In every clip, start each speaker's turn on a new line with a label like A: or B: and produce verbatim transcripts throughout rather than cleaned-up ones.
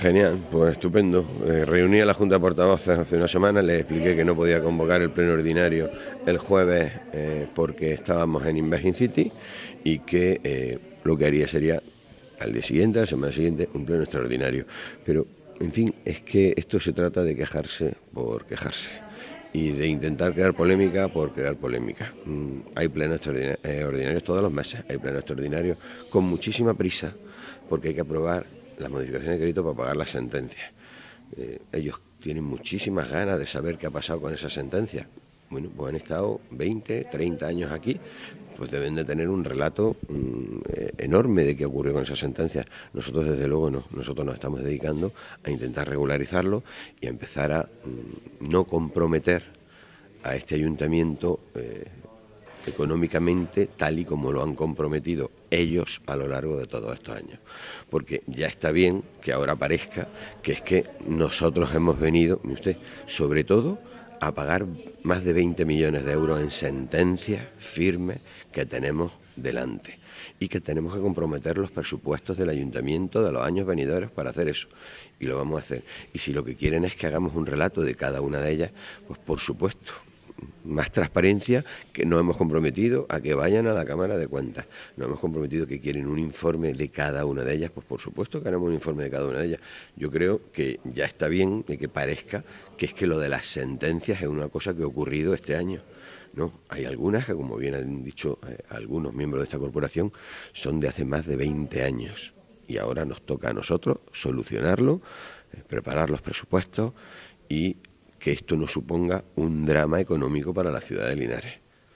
A: Genial, pues estupendo. Eh, reuní a la Junta de Portavoces hace una semana, les expliqué que no podía convocar el pleno ordinario el jueves eh, porque estábamos en Invest in City y que eh, lo que haría sería al día siguiente, a la semana siguiente, un pleno extraordinario. Pero, en fin, es que esto se trata de quejarse por quejarse y de intentar crear polémica por crear polémica. Mm, hay plenos extraordinarios, eh, ordinarios todos los meses, hay plenos extraordinarios con muchísima prisa porque hay que aprobar las modificaciones de crédito para pagar las sentencias. Eh, ellos tienen muchísimas ganas de saber qué ha pasado con esas sentencias. Bueno, pues han estado veinte, treinta años aquí, pues deben de tener un relato mmm, eh, enorme de qué ocurrió con esas sentencias. Nosotros desde luego no, nosotros nos estamos dedicando a intentar regularizarlo y a empezar a mmm, no comprometer a este ayuntamiento eh, económicamente tal y como lo han comprometido ellos a lo largo de todos estos años. Porque ya está bien que ahora parezca que es que nosotros hemos venido, mire usted, sobre todo a pagar más de veinte millones de euros en sentencias firmes que tenemos delante y que tenemos que comprometer los presupuestos del ayuntamiento de los años venideros para hacer eso, y lo vamos a hacer. Y si lo que quieren es que hagamos un relato de cada una de ellas, pues por supuesto, más transparencia, que nos hemos comprometido a que vayan a la Cámara de Cuentas. Nos hemos comprometido que quieren un informe de cada una de ellas, pues por supuesto que haremos un informe de cada una de ellas. Yo creo que ya está bien de que parezca que es que lo de las sentencias es una cosa que ha ocurrido este año. No, hay algunas que, como bien han dicho eh, algunos miembros de esta corporación, son de hace más de veinte años. Y ahora nos toca a nosotros solucionarlo, eh, preparar los presupuestos y que esto no suponga un drama económico para la ciudad de Linares.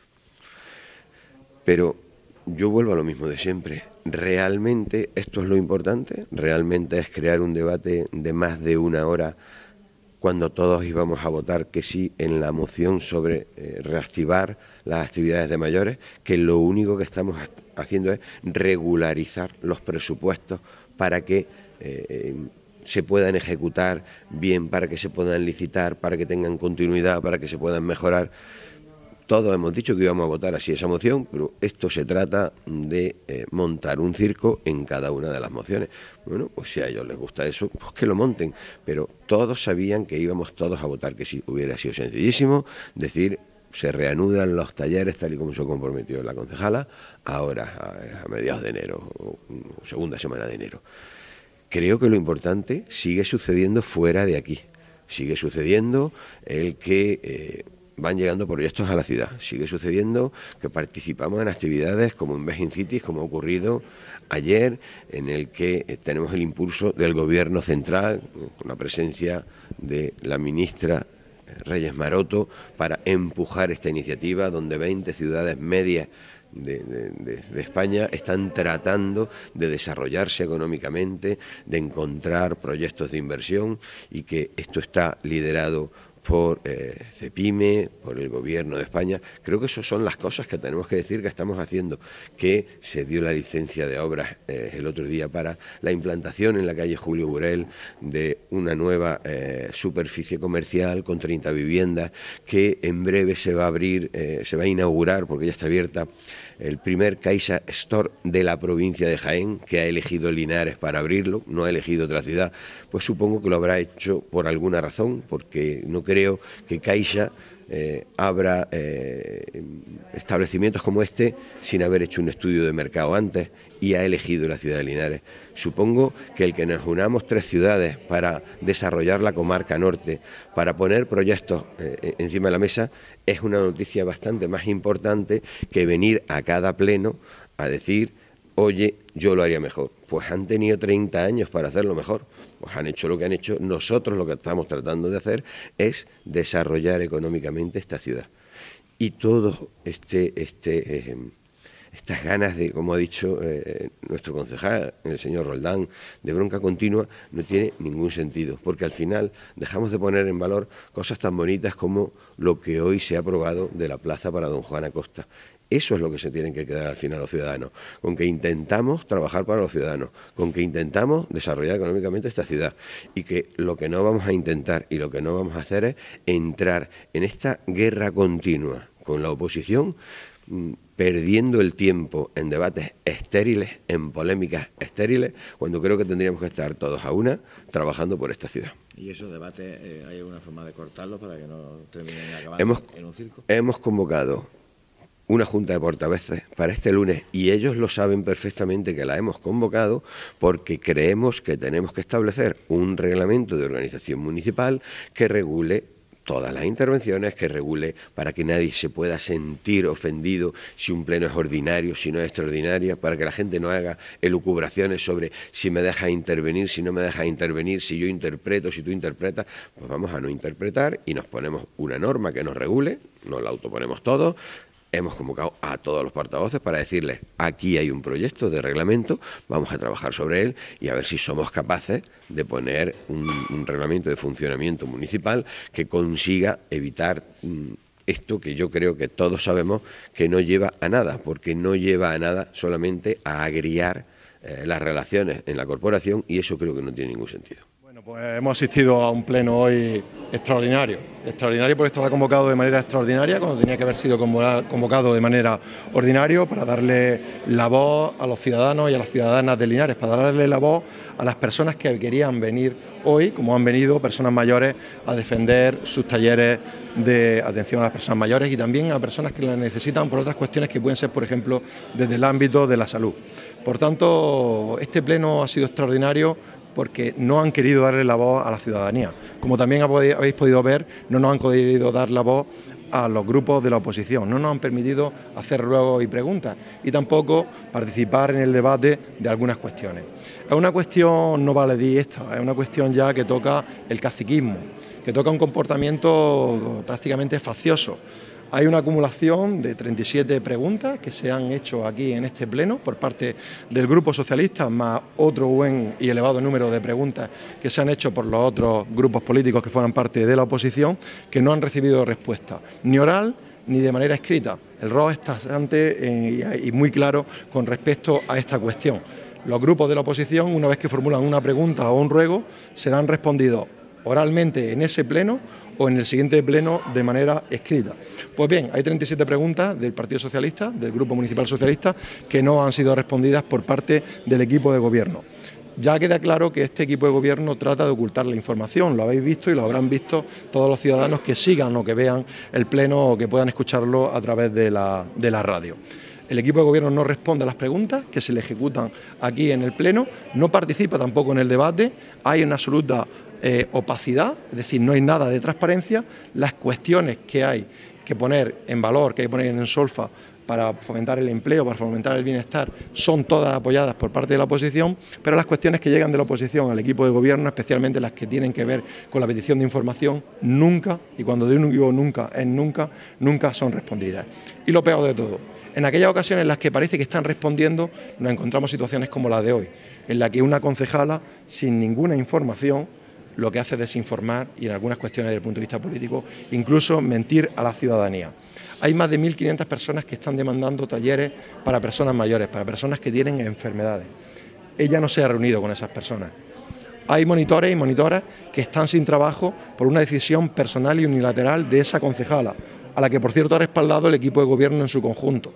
A: Pero yo vuelvo a lo mismo de siempre. ¿Realmente esto es lo importante? ¿Realmente es crear un debate de más de una hora cuando todos íbamos a votar que sí en la moción sobre eh, reactivar las actividades de mayores? Que lo único que estamos haciendo es regularizar los presupuestos para que Eh, se puedan ejecutar bien, para que se puedan licitar, para que tengan continuidad, para que se puedan mejorar. Todos hemos dicho que íbamos a votar así esa moción, pero esto se trata de eh, montar un circo en cada una de las mociones. Bueno, pues si a ellos les gusta eso, pues que lo monten, pero todos sabían que íbamos todos a votar que sí. Hubiera sido sencillísimo decir: se reanudan los talleres tal y como se comprometió la concejala, ahora a, a mediados de enero, o segunda semana de enero. Creo que lo importante sigue sucediendo fuera de aquí. Sigue sucediendo el que eh, van llegando proyectos a la ciudad. Sigue sucediendo que participamos en actividades como Invest in Cities, como ha ocurrido ayer, en el que eh, tenemos el impulso del Gobierno central, con la presencia de la ministra Reyes Maroto, para empujar esta iniciativa, donde veinte ciudades medias De, de, de España están tratando de desarrollarse económicamente, de encontrar proyectos de inversión, y que esto está liderado por eh, CEPIME, por el Gobierno de España. Creo que esas son las cosas que tenemos que decir que estamos haciendo. Que se dio la licencia de obras eh, el otro día para la implantación en la calle Julio Burel de una nueva eh, superficie comercial con treinta viviendas, que en breve se va a abrir, eh, se va a inaugurar, porque ya está abierta, el primer Caixa Store de la provincia de Jaén, que ha elegido Linares para abrirlo, no ha elegido otra ciudad. Pues supongo que lo habrá hecho por alguna razón, porque no creo que Caixa eh, abra eh, establecimientos como este sin haber hecho un estudio de mercado antes, y ha elegido la ciudad de Linares. Supongo que el que nos unamos tres ciudades para desarrollar la comarca norte, para poner proyectos eh, encima de la mesa, es una noticia bastante más importante que venir a cada pleno a decir: oye, yo lo haría mejor. Pues han tenido treinta años para hacerlo mejor, pues han hecho lo que han hecho. Nosotros lo que estamos tratando de hacer es desarrollar económicamente esta ciudad. Y todo este, este, eh, estas ganas de, como ha dicho eh, nuestro concejal, el señor Roldán, de bronca continua, no tiene ningún sentido, porque al final dejamos de poner en valor cosas tan bonitas como lo que hoy se ha aprobado de la plaza para don Juan Acosta. Eso es lo que se tienen que quedar al final los ciudadanos, con que intentamos trabajar para los ciudadanos, con que intentamos desarrollar económicamente esta ciudad, y que lo que no vamos a intentar y lo que no vamos a hacer es entrar en esta guerra continua con la oposición perdiendo el tiempo en debates estériles, en polémicas estériles, cuando creo que tendríamos que estar todos a una trabajando por esta ciudad.
B: ¿Y esos debates eh, hay alguna forma de cortarlos para que no terminen acabando
A: hemos,
B: en un circo?
A: Hemos convocado una junta de portavoces para este lunes y ellos lo saben perfectamente que la hemos convocado porque creemos que tenemos que establecer un reglamento de organización municipal que regule todas las intervenciones, que regule para que nadie se pueda sentir ofendido si un pleno es ordinario, si no es extraordinario, para que la gente no haga elucubraciones sobre si me dejas intervenir, si no me dejas intervenir, si yo interpreto, si tú interpretas. Pues vamos a no interpretar y nos ponemos una norma que nos regule, nos la autoponemos todos. Hemos convocado a todos los portavoces para decirles, aquí hay un proyecto de reglamento, vamos a trabajar sobre él y a ver si somos capaces de poner un, un reglamento de funcionamiento municipal que consiga evitar mm, esto que yo creo que todos sabemos que no lleva a nada, porque no lleva a nada solamente a agriar eh, las relaciones en la corporación y eso creo que no tiene ningún sentido.
C: Bueno, pues hemos asistido a un pleno hoy extraordinario, extraordinario porque estaba convocado de manera extraordinaria cuando tenía que haber sido convocado de manera ordinaria para darle la voz a los ciudadanos y a las ciudadanas de Linares, para darle la voz a las personas que querían venir hoy, como han venido personas mayores a defender sus talleres de atención a las personas mayores y también a personas que las necesitan por otras cuestiones que pueden ser, por ejemplo, desde el ámbito de la salud. Por tanto, este pleno ha sido extraordinario porque no han querido darle la voz a la ciudadanía. Como también habéis podido ver, no nos han querido dar la voz a los grupos de la oposición, no nos han permitido hacer ruegos y preguntas y tampoco participar en el debate de algunas cuestiones. Es una cuestión no baladí esta, es una cuestión ya que toca el caciquismo, que toca un comportamiento prácticamente faccioso. Hay una acumulación de treinta y siete preguntas que se han hecho aquí en este pleno por parte del Grupo Socialista, más otro buen y elevado número de preguntas que se han hecho por los otros grupos políticos que forman parte de la oposición, que no han recibido respuesta, ni oral ni de manera escrita. El R O es taxante y muy claro con respecto a esta cuestión. Los grupos de la oposición, una vez que formulan una pregunta o un ruego, serán respondidos oralmente en ese pleno o en el siguiente pleno de manera escrita. Pues bien, hay treinta y siete preguntas del Partido Socialista, del Grupo Municipal Socialista, que no han sido respondidas por parte del equipo de gobierno. Ya queda claro que este equipo de gobierno trata de ocultar la información, lo habéis visto y lo habrán visto todos los ciudadanos que sigan o que vean el pleno o que puedan escucharlo a través de la, de la radio. El equipo de gobierno no responde a las preguntas que se le ejecutan aquí en el pleno, no participa tampoco en el debate, hay una absoluta Eh, opacidad, es decir, no hay nada de transparencia. Las cuestiones que hay que poner en valor, que hay que poner en solfa para fomentar el empleo, para fomentar el bienestar, son todas apoyadas por parte de la oposición, pero las cuestiones que llegan de la oposición al equipo de gobierno, especialmente las que tienen que ver con la petición de información, nunca, y cuando digo nunca, es nunca, nunca son respondidas. Y lo peor de todo, en aquellas ocasiones en las que parece que están respondiendo, nos encontramos situaciones como la de hoy, en la que una concejala, sin ninguna información, lo que hace es desinformar y en algunas cuestiones desde el punto de vista político, incluso mentir a la ciudadanía. Hay más de mil quinientas personas que están demandando talleres para personas mayores, para personas que tienen enfermedades. Ella no se ha reunido con esas personas. Hay monitores y monitoras que están sin trabajo por una decisión personal y unilateral de esa concejala, a la que por cierto ha respaldado el equipo de gobierno en su conjunto.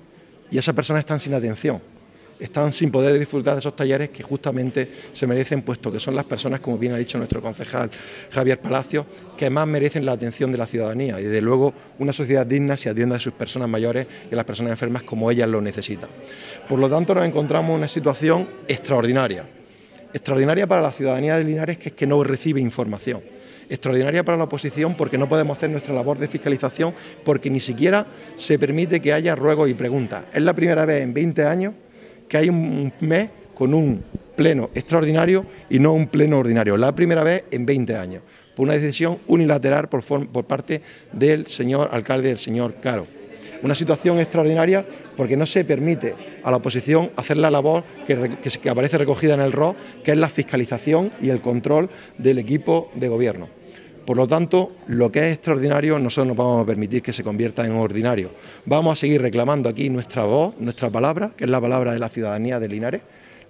C: Y esas personas están sin atención. Están sin poder disfrutar de esos talleres que justamente se merecen, puesto que son las personas, como bien ha dicho nuestro concejal Javier Palacios, que más merecen la atención de la ciudadanía y desde luego una sociedad digna se atienda a sus personas mayores y a las personas enfermas como ellas lo necesitan. Por lo tanto, nos encontramos en una situación extraordinaria, extraordinaria para la ciudadanía de Linares, que es que no recibe información. Extraordinaria para la oposición porque no podemos hacer nuestra labor de fiscalización, porque ni siquiera se permite que haya ruegos y preguntas. Es la primera vez en veinte años que hay un mes con un pleno extraordinario y no un pleno ordinario. La primera vez en veinte años, por una decisión unilateral por, por parte del señor alcalde, el señor Caro. Una situación extraordinaria porque no se permite a la oposición hacer la labor que, que, que aparece recogida en el R O, que es la fiscalización y el control del equipo de gobierno. Por lo tanto, lo que es extraordinario nosotros no vamos a permitir que se convierta en ordinario. Vamos a seguir reclamando aquí nuestra voz, nuestra palabra, que es la palabra de la ciudadanía de Linares,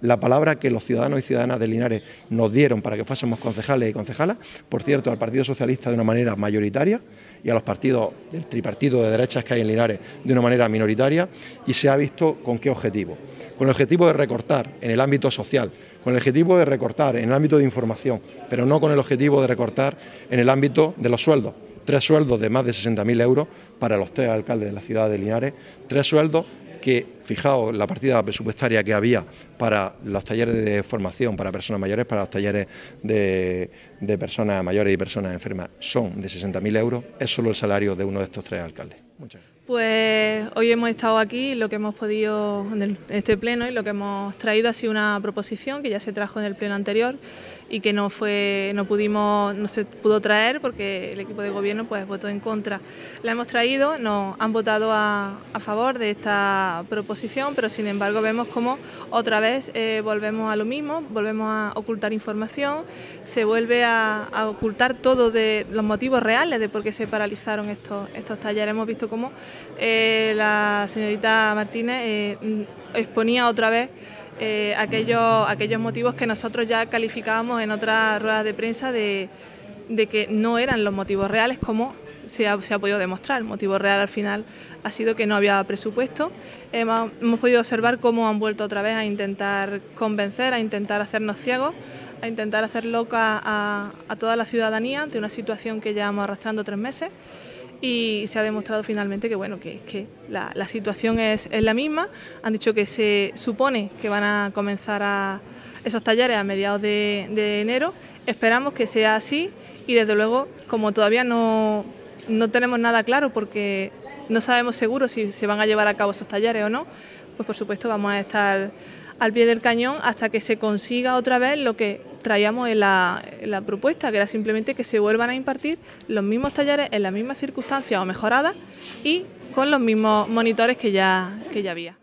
C: la palabra que los ciudadanos y ciudadanas de Linares nos dieron para que fuésemos concejales y concejalas, por cierto, al Partido Socialista de una manera mayoritaria y a los partidos del tripartito de derechas que hay en Linares de una manera minoritaria, y se ha visto con qué objetivo. Con el objetivo de recortar en el ámbito social, con el objetivo de recortar en el ámbito de información, pero no con el objetivo de recortar en el ámbito de los sueldos. Tres sueldos de más de sesenta mil euros para los tres alcaldes de la ciudad de Linares, tres sueldos que, fijaos, la partida presupuestaria que había para los talleres de formación para personas mayores, para los talleres de, de personas mayores y personas enfermas, son de sesenta mil euros, es solo el salario de uno de estos tres alcaldes. Muchas gracias.
D: Pues hoy hemos estado aquí, lo que hemos podido en este pleno y lo que hemos traído ha sido una proposición que ya se trajo en el pleno anterior y que no fue, no pudimos, no se pudo traer porque el equipo de gobierno pues votó en contra. La hemos traído, nos han votado a, a favor de esta proposición, pero sin embargo vemos como otra vez eh, volvemos a lo mismo, volvemos a ocultar información, se vuelve a, a ocultar todo de los motivos reales de por qué se paralizaron estos, estos talleres. Hemos visto cómo Eh, la señorita Martínez eh, exponía otra vez eh, aquellos, aquellos motivos que nosotros ya calificábamos en otras ruedas de prensa de, de que no eran los motivos reales, como se ha, se ha podido demostrar. El motivo real al final ha sido que no había presupuesto. Hemos, hemos podido observar cómo han vuelto otra vez a intentar convencer, a intentar hacernos ciegos, a intentar hacer loca a, a toda la ciudadanía ante una situación que llevamos arrastrando tres meses. Y se ha demostrado finalmente que, bueno, que, que la, la situación es, es la misma. Han dicho que se supone que van a comenzar a esos talleres a mediados de, de enero. Esperamos que sea así y, desde luego, como todavía no, no tenemos nada claro porque no sabemos seguro si se van a llevar a cabo esos talleres o no, pues por supuesto vamos a estar al pie del cañón hasta que se consiga otra vez lo que traíamos en la, en la propuesta, que era simplemente que se vuelvan a impartir los mismos talleres en las mismas circunstancias o mejoradas y con los mismos monitores que ya, que ya había.